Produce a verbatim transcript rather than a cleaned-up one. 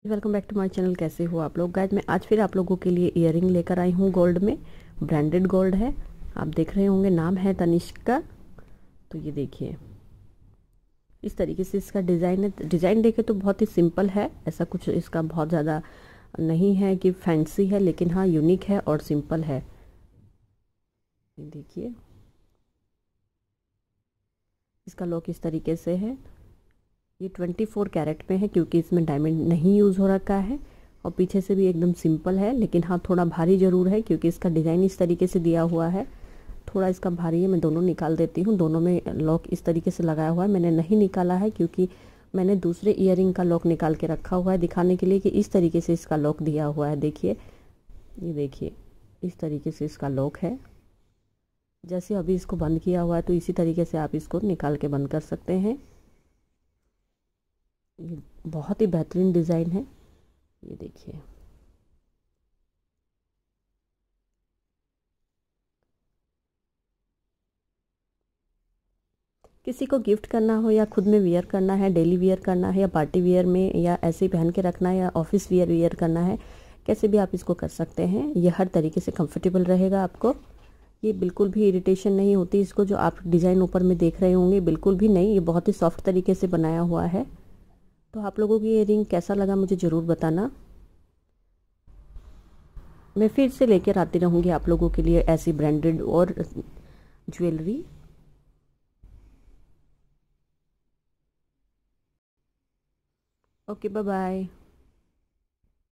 Welcome back to my channel. कैसे हो आप लोग? गाइज मैं आज फिर आप लोगों के लिए ईयरिंग लेकर आई हूँ। गोल्ड में ब्रांडेड गोल्ड है, आप देख रहे होंगे, नाम है तनिष्क का। तो ये देखिए इस तरीके से इसका डिज़ाइन है। डिज़ाइन देखे तो बहुत ही सिंपल है, ऐसा कुछ इसका बहुत ज़्यादा नहीं है कि फैंसी है, लेकिन हाँ यूनिक है और सिंपल है। ये देखिए इसका लॉक इस तरीके से है। ये ट्वेंटी फोर कैरेट में है क्योंकि इसमें डायमंड नहीं यूज़ हो रखा है। और पीछे से भी एकदम सिंपल है, लेकिन हाँ थोड़ा भारी ज़रूर है क्योंकि इसका डिज़ाइन इस तरीके से दिया हुआ है। थोड़ा इसका भारी है। मैं दोनों निकाल देती हूँ। दोनों में लॉक इस तरीके से लगाया हुआ है। मैंने नहीं निकाला है क्योंकि मैंने दूसरे ईयरिंग का लॉक निकाल के रखा हुआ है दिखाने के लिए कि इस तरीके से इसका लॉक दिया हुआ है। देखिए, ये देखिए इस तरीके से इसका लॉक है। जैसे अभी इसको बंद किया हुआ है तो इसी तरीके से आप इसको निकाल के बंद कर सकते हैं। ये बहुत ही बेहतरीन डिज़ाइन है। ये देखिए किसी को गिफ्ट करना हो या खुद में वियर करना है, डेली वियर करना है या पार्टी वियर में, या ऐसे ही पहन के रखना है, या ऑफिस वियर वियर करना है, कैसे भी आप इसको कर सकते हैं। ये हर तरीके से कंफर्टेबल रहेगा आपको। ये बिल्कुल भी इरिटेशन नहीं होती इसको, जो आप डिज़ाइन ऊपर में देख रहे होंगे, बिल्कुल भी नहीं। ये बहुत ही सॉफ्ट तरीके से बनाया हुआ है। तो आप लोगों की ये रिंग कैसा लगा मुझे ज़रूर बताना। मैं फिर से लेकर आती रहूँगी आप लोगों के लिए ऐसी ब्रांडेड और ज्वेलरी। Okay, bye bye.